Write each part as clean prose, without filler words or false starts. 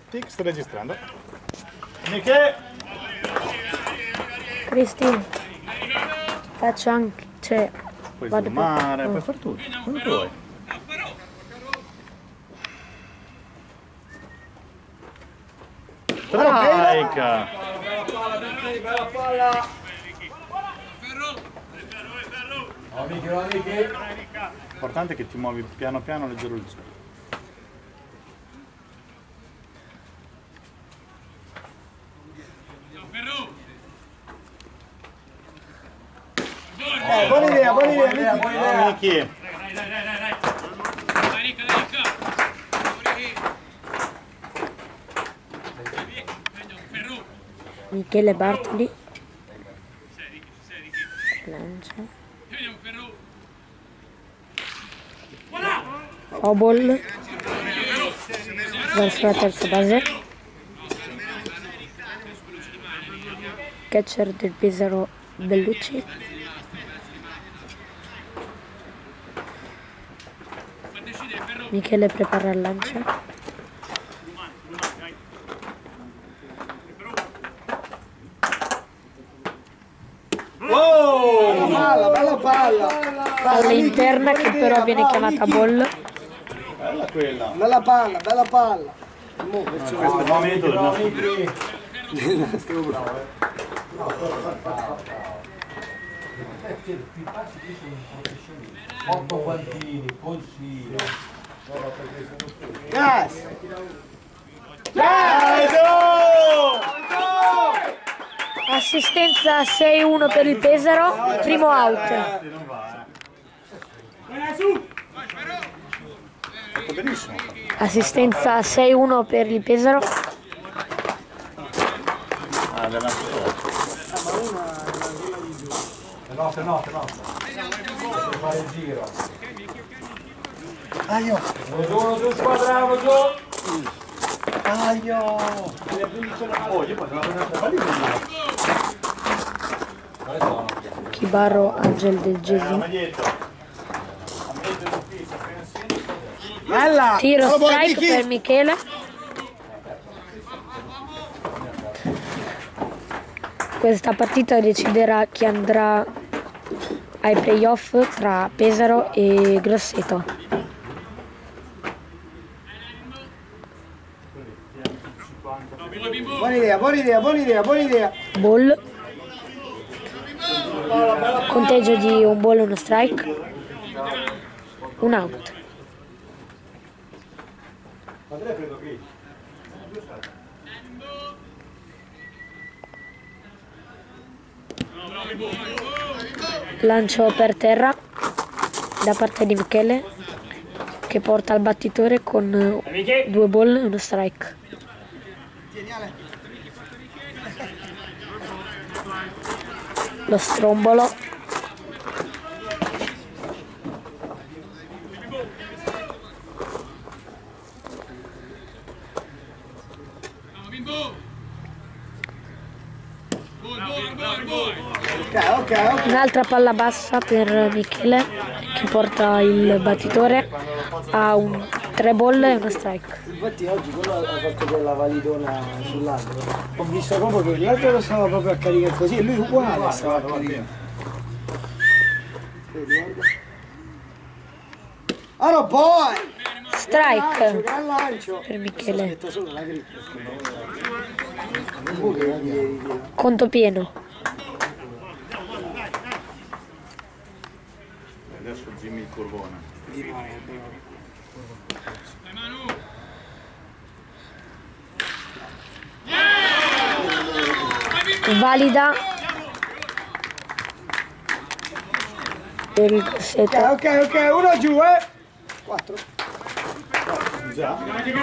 Tic, sto registrando. Miche! Cristi, faccio anche, cioè, Puoi vado zoomare, per... puoi fare tutto, quello che vuoi. Strike! Bella palla! Amici. L'importante è che ti muovi piano piano, leggero leggero. Buona idea, Michi! Michele Bartoli. Lancia. Obol. Verso la terza base. Catcher del Pesaro Bellucci. Michele prepara il lancio. Bella palla! All'interna che però viene chiamata ball. Bella quella! Bella palla! Questo è il momento del nostro Otto guantini, polsino. Yes! Assistenza 6-1 per il Pesaro, primo out. Benissimo. Assistenza 6-1 per il Pesaro. Ah, della No. Fare il giro. Aio! Giù, squadrano, giù. Aio! Oh, io posso andare Chibarro Angel del Gesi. Bella! Tiro strike per Michele. Questa partita deciderà chi andrà ai playoff tra Pesaro e Grosseto. Buona idea! Ball. Conteggio di un ball e uno strike. Un out. Lancio per terra da parte di Michele che porta al battitore con due ball e uno strike. Lo strombolo. Ok. Un'altra palla bassa per Michele che porta il battitore a un 3 ball e uno strike. Infatti oggi quello ha fatto quella validona sull'altro. Ho visto proprio che l'altro lo stava proprio a caricare così e lui uguale stava a caricare. Ah no, poi! Strike Gran lancio! per Michele. Aspetta solo la grip. Conto pieno. Adesso Jimmy il curvone. Valida per il Grosseto. Ok, uno giù, 4. Già?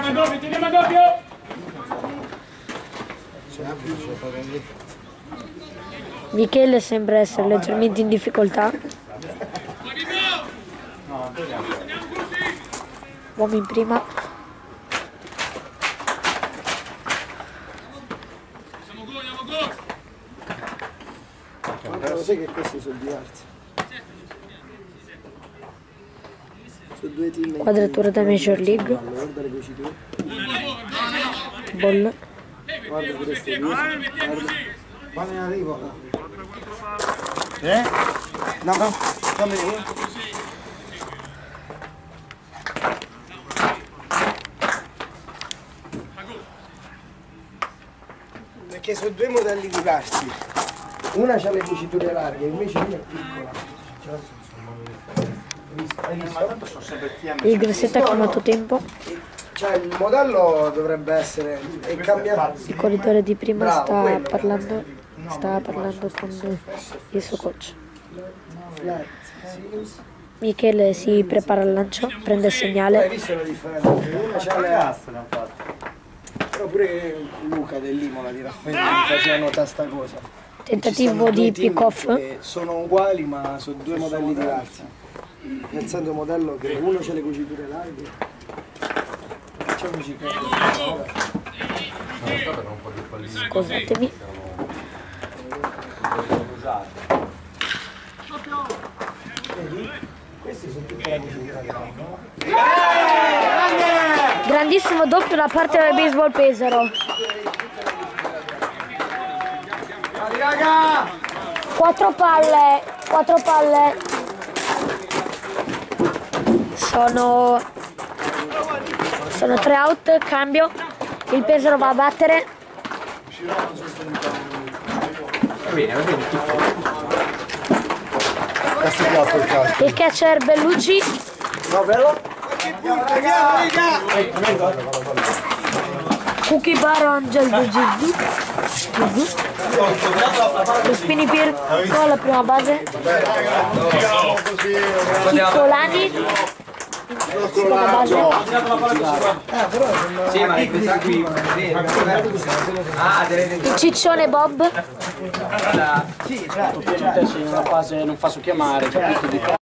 Michele sembra essere leggermente in difficoltà. Uomo in prima. Lo sai che questi sono diversi. Sono due team. Quadratura da Major League. Guarda le voci tue. Ball. Guarda queste due. Guarda. Quando ne arrivo? No, no, fammi vedere. Perché sono due modelli diversi. Una ha le cuciture larghe, invece una è piccola. Hai visto? Il grossetto ha chiamato tempo. Cioè il modello dovrebbe essere è cambiato. Il corridore di prima Bravo, stava quello. parlando con il suo coach. Flat. Michele si prepara al lancio, prende il Hai segnale. visto la differenza? Una c'ha le però pure Luca dell'Imola di Raffaele mi faceva notare sta cosa. Tentativo Ci sono di due team pick-off. che sono uguali ma sono due modelli diversi. Nel senso modello che uno c'ha le cuciture larghe. Facciamoci Scusatemi. vedi? Questi sono tutte le cuciture larghe. Grandissimo doppio da parte del baseball Pesaro. Raga! 4 palle. Sono 3 out, cambio. Il Pesaro va a battere. Il catcher Bellucci. No, bello? Cookie Bar Angel de Gesù. Lo Spini Pier con la prima base. Chiccolani. Seconda base. Sì, ma questa qui. Ah, Il Ciccione Bob. Sì, certo. Te sei in una fase non fa su chiamare, capito?